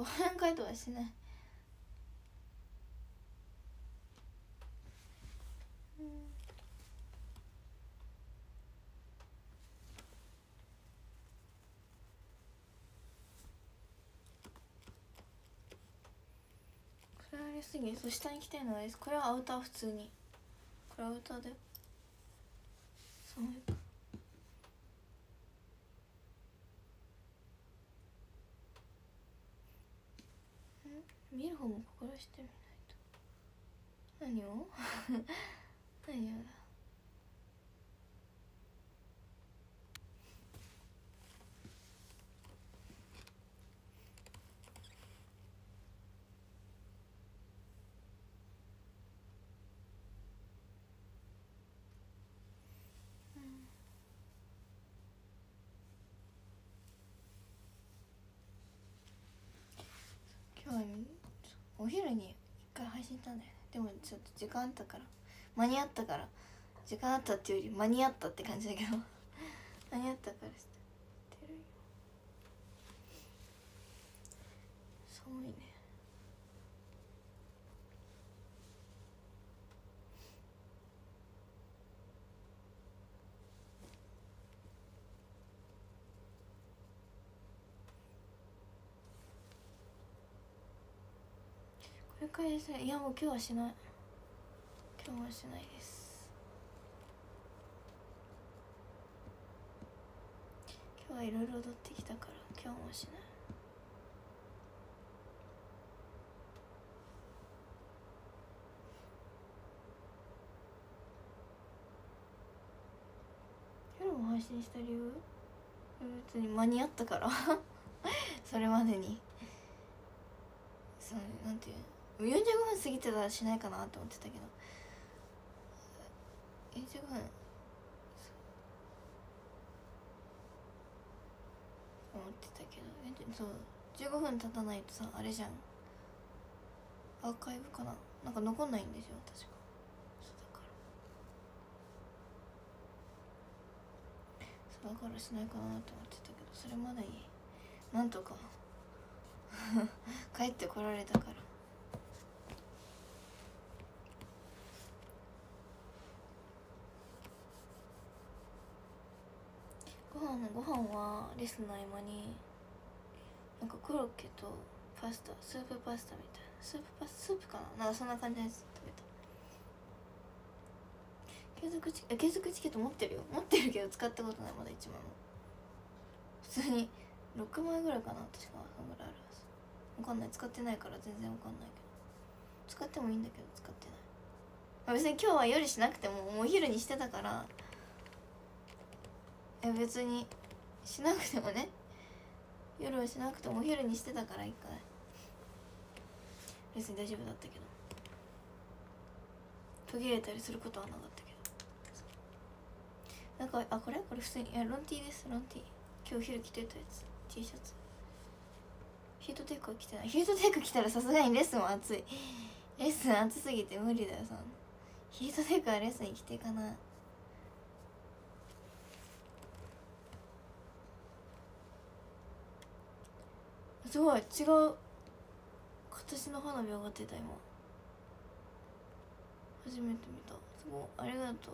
忘年会とはしない。これありすぎ。そう下に着てるのはです。これはアウター、普通にこれアウターだよ。そう見る方も心してみないと。何を何やだ。今日お昼に一回配信したんだよね。でもちょっと時間あったから間に合ったから、時間あったっていうより間に合ったって感じだけど間に合ったからしてるよ。寒いね。これからですね。いやもう今日はしない、今日はしないです。今日はいろいろ踊ってきたから今日もしない。夜も配信した理由、別に間に合ったからそれまでにそうなんていう45分過ぎてたらしないかなって思ってたけど、45分思ってたけど、そう15分経たないとさ、あれじゃん、アーカイブかな、なんか残んないんですよ確か。そうだからしないかなって思ってたけど、それまでになんとか帰ってこられたから。ご飯はレッスンの合間になんかコロッケとパスタ、スープパスタみたいな、スープかな、なんかそんな感じのやつ食べた。継続チケット持ってるよ、持ってるけど使ったことない、まだ1枚も。普通に6枚ぐらいかな、確かそんぐらいあるはず。分かんない、使ってないから全然分かんないけど、使ってもいいんだけど使ってない。別に今日は夜しなくてももうお昼にしてたから、別にしなくてもね、夜はしなくてもお昼にしてたから一回別に大丈夫だったけど、途切れたりすることはなかったけど。なんかこれ普通に、いやロンティーです、ロンティー。今日昼着てたやつ T シャツ。ヒートテックは着てない。ヒートテック着たらさすがにレッスンは暑い。レッスン暑すぎて無理だよ、そんな。ヒートテックはレッスンに着ていかない。すごい違う形の花火上がってた今。初めて見た。すごいありがとう。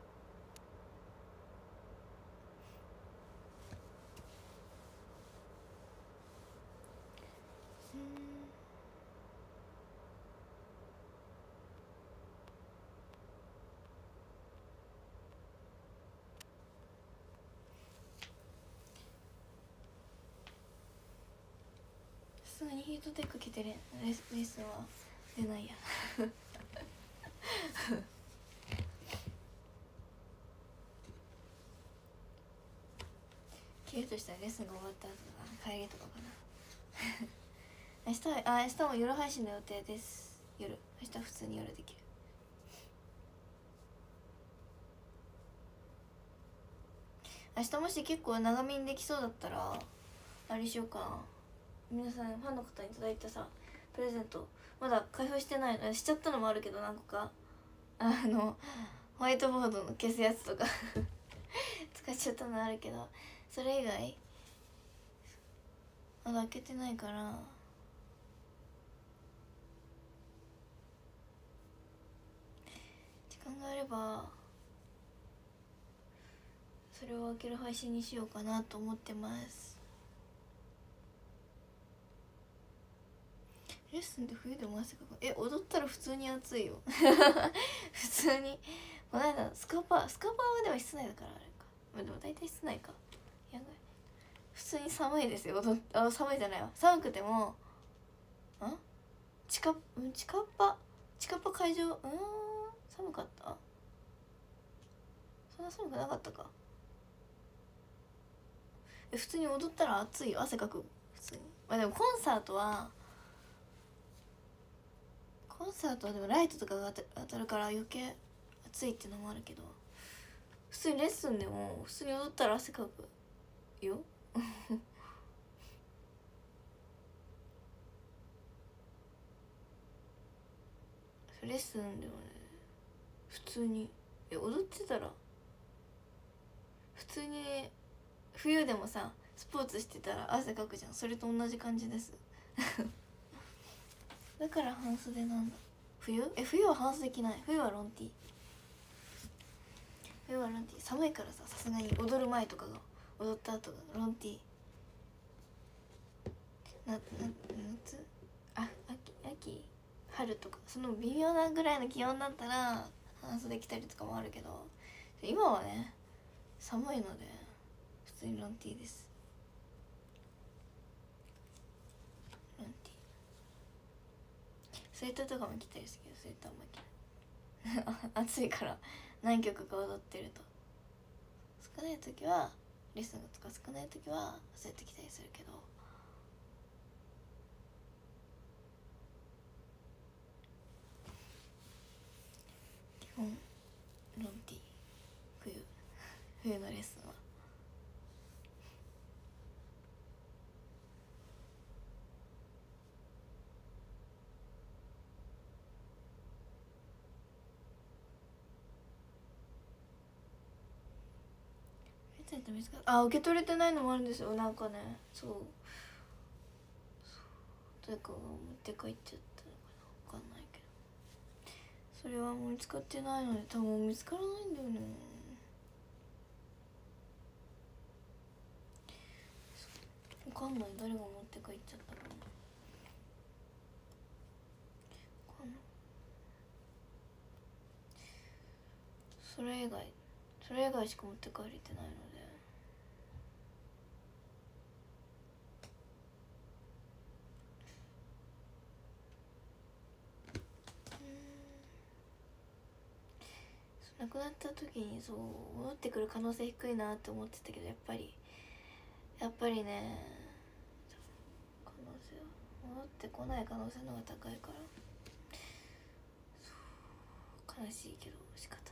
さすがにヒートテック着てレッスンは出ないや着るとしたらレッスンが終わった後とか帰りとかかな明日も夜配信の予定です。明日普通に夜できる。明日もし結構長めにできそうだったらあれしようかな。皆さんファンの方にいただいたさプレゼントまだ開封してないの、しちゃったのもあるけど、何個かホワイトボードの消すやつとか使っちゃったのあるけど、それ以外まだ開けてないからばそれを開ける配信にしようかなと思ってます。レッスンで冬でも汗かく。踊ったら普通に暑いよ普通にこの間スカパーはでも室内だからあれか、まあ、でも大体室内か。やばい、普通に寒いですよ。寒いじゃないわ、寒くても近っぱ会場寒かった？そんな寒くなかったか。普通に踊ったら暑いよ、汗かく普通に。まあでもコンサートはでもライトとかが当たるから余計暑いっていうのもあるけど、普通にレッスンでも普通に踊ったら汗かくよレッスンでもね普通に踊ってたら普通に冬でもさスポーツしてたら汗かくじゃん。それと同じ感じですだから半袖なんだ。冬は半袖着ない。冬はロンティ寒いからさすがに踊る前とかが踊った後がロンティ夏秋春とかその微妙なぐらいの気温だったら半袖着たりとかもあるけど、今はね寒いので普通にロンティーです。ロンティースウェットとかも着たりするけど、スウェットあんま着ない暑いから何曲か踊ってると少ない時はレッスンとか少ない時はそうやって着たりするけど、基本ロンティー冬のレッスンは受け取れてないのもあるんですよ。なんかね誰かが持って帰っちゃったのかな、分かんないけど、それはもう見つかってないので多分見つからないんだよね。分かんない、誰が持って帰っちゃったかな。それ以外しか持って帰れてないので、亡くなった時に戻ってくる可能性低いなって思ってたけど、やっぱりね戻ってこない可能性の方が高いから、悲しいけど仕方ない。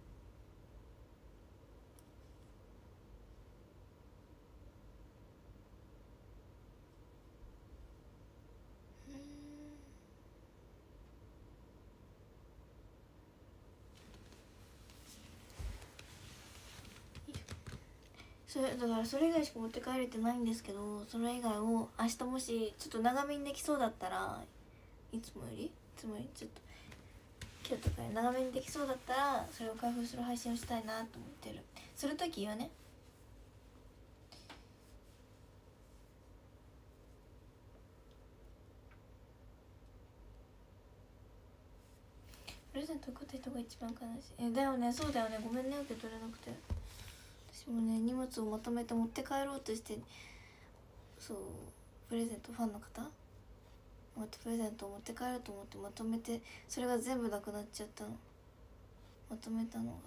だからそれ以外しか持って帰れてないんですけど、それ以外を明日もしちょっと長めにできそうだったら、いつもよりちょっと今日とか長めにできそうだったらそれを開封する配信をしたいなと思ってる。するときはね、プレゼント買った人が一番悲しい。だよね、そうだよね、ごめんね受け取れなくて。私もね荷物をまとめて持って帰ろうとして、プレゼントファンの方プレゼントを持って帰ろうと思ってまとめて、それが全部なくなっちゃったの。まとめたのが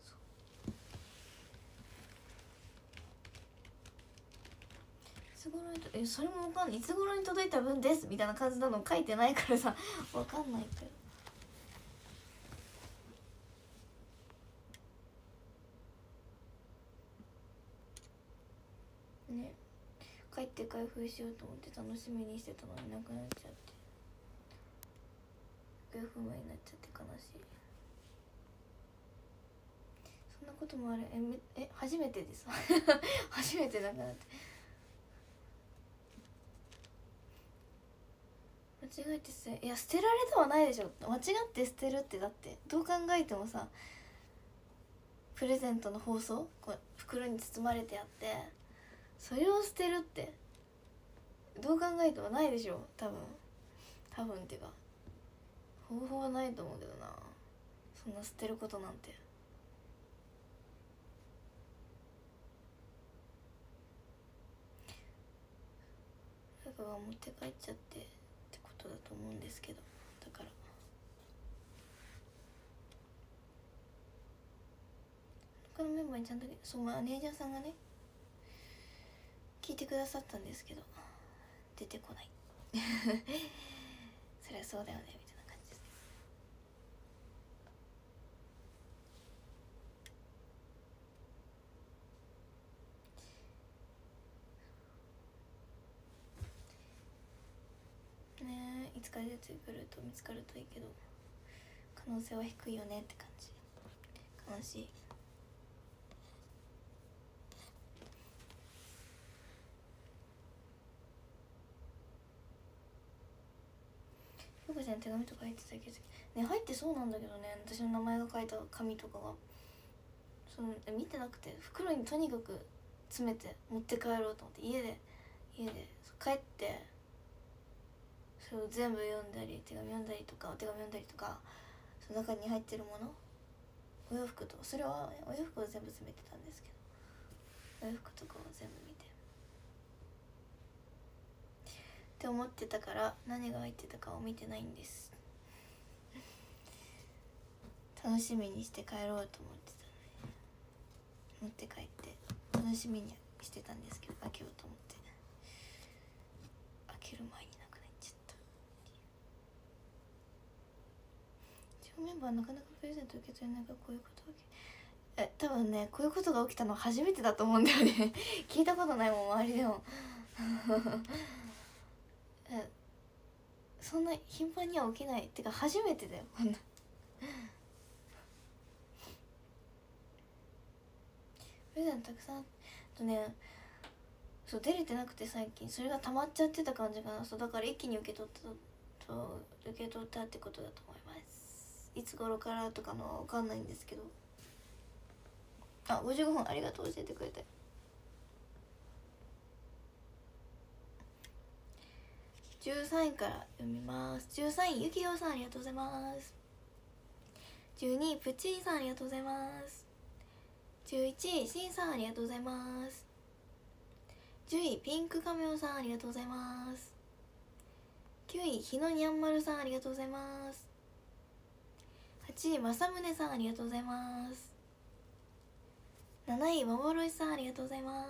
いつ頃にそれもわかんない。いつ頃に届いた分ですみたいな感じなの書いてないからさわかんないけど、ね、帰って開封しようと思って楽しみにしてたのになくなっちゃって、行方不明になっちゃって悲しい。そんなこともある。初めてです初めてなくなって、間違えて捨てられてはないでしょ。間違って捨てるって、だってどう考えてもさプレゼントの包装こう袋に包まれてあって、それを捨てるってどう考えてもないでしょ。多分っていうか方法はないと思うけどな、そんな捨てることなんて。だから持って帰っちゃってってことだと思うんですけど、だから他のメンバーにちゃんとそう、マネージャーさんがね聞いてくださったんですけど出てこないそりゃそうだよねみたいな感じです。ねえ、いつか出てくると見つかるといいけど可能性は低いよねって感じ。悲しい。ヨコちゃん手紙とか入ってたけどね、入ってそうなんだけどね、私の名前が書いた紙とかがその見てなくて、袋にとにかく詰めて持って帰ろうと思って家で帰ってそれを全部読んだり手紙読んだりとかお手紙読んだりとか、その中に入ってるもの、お洋服とか、それはお洋服を全部詰めてたんですけど、お洋服とかを全部見てって思ってたから何が入ってたかを見てないんです。楽しみにして帰ろうと思ってたのに持って帰って楽しみにしてたんですけど、開けようと思って開ける前になくなっちゃった。メンバーなかなかプレゼント受け取れないからこういうことが多分ね、こういうことが起きたのは初めてだと思うんだよね聞いたことないもん周りでもそんな頻繁には起きないってか初めてだよこんなプレゼントたくさんとね、そう出れてなくて最近それが溜まっちゃってた感じかな。そうだから一気に受け取ったってことだと思います。いつ頃からとかの分かんないんですけど、あ、55分ありがとう、教えてくれて。13位から読みます。13位ゆきよさんありがとうございます。12位プチーさんありがとうございます。11位しんさんありがとうございます。10位ピンクカメオさんありがとうございます。9位ひのにゃんまるさんありがとうございます。8位まさむねさんありがとうございます。7位まぼろしさんありがとうございます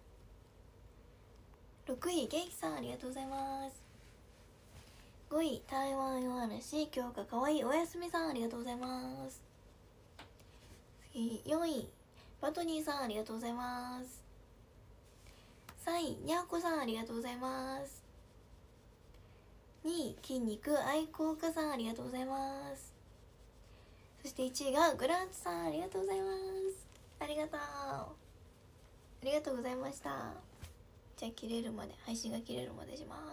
。6位げいきさんありがとうございます。5位台湾よあるし今日がかわいいおやすみさんありがとうございます。次4位バトニーさんありがとうございます。3位にゃーこさんありがとうございます。2位筋肉愛好家さんありがとうございます。そして1位がグランツさんありがとうございます。ありがとうございました。じゃあ切れるまで、配信が切れるまでします。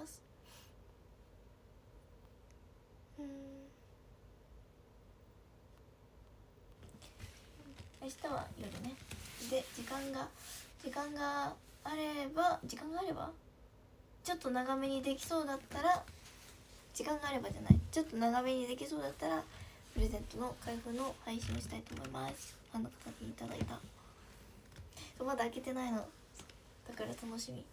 明日は夜ね。で時間があればちょっと長めにできそうだったら、時間があればじゃない、ちょっと長めにできそうだったらプレゼントの開封の配信をしたいと思います。ファンの方にいただいた、まだ開けてないのだから楽しみ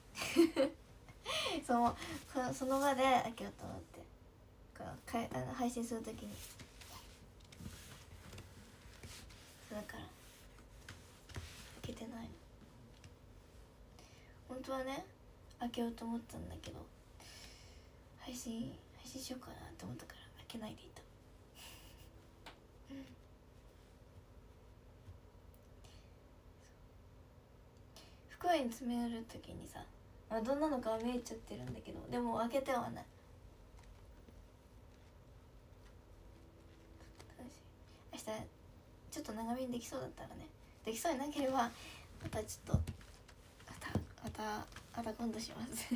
その場で開けようと思って配信するときに、だから開けてないの。本当はね開けようと思ったんだけど、配信しようかなと思ったから開けないでいた袋に詰めるときにさ、どんなのかは見えちゃってるんだけど、でも開けてはない。明日ちょっと長めにできそうだったらね、できそうになければまたちょっとまた今度します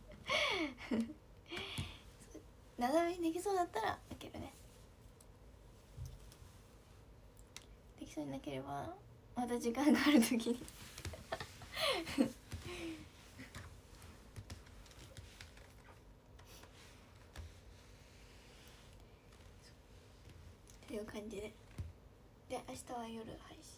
長めにできそうだったら開けるね。できそうになければまた時間がある時にという感じで、明日は夜配信、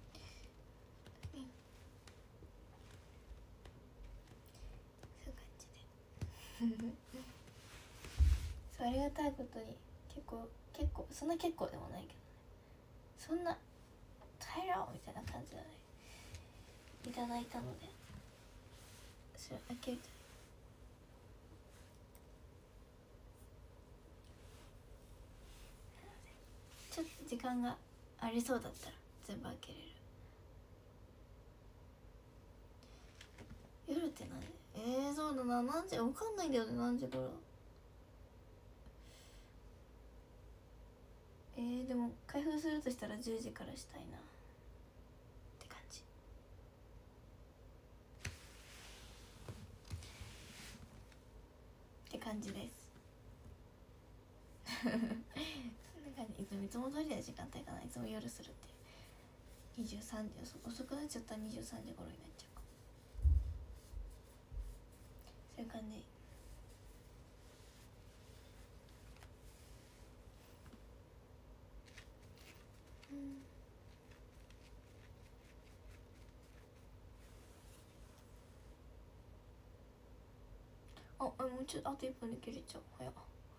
そういう感じでそうありがたいことに結構そんな結構でもないけどね、そんな耐えろみたいな感じで、ね、いただいたので、それ開けるちょっと時間がありそうだったら全部開けれる。夜って何時？そうだな、何時わかんないんだよね、何時頃。でも開封するとしたら10時からしたいなって感じ。って感じですそんな感じ。いつも通りの時間帯かな。いつも夜するって23時、遅くなっちゃったら23時頃になっちゃうか。そういう感じ。もうちょっとあと1分で切れちゃう。早っ。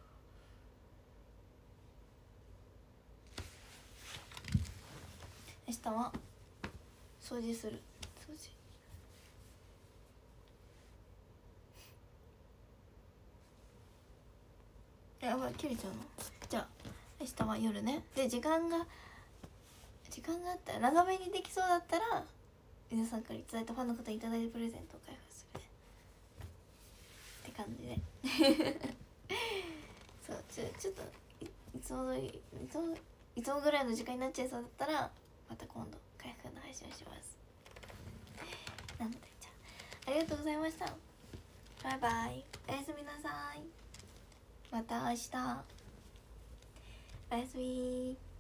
明日は掃除する。掃除やばい、切れちゃうの。じゃあ明日は夜ね。で時間があったら、長めにできそうだったら皆さんからいただいたファンの方にいただいたプレゼントを開封するねって感じでそうちょっといつもぐらいの時間になっちゃいそうだったらまた今度開封の配信をします。なのでじゃあありがとうございました。バイバイ。おやすみなさい。また明日。おやすみ。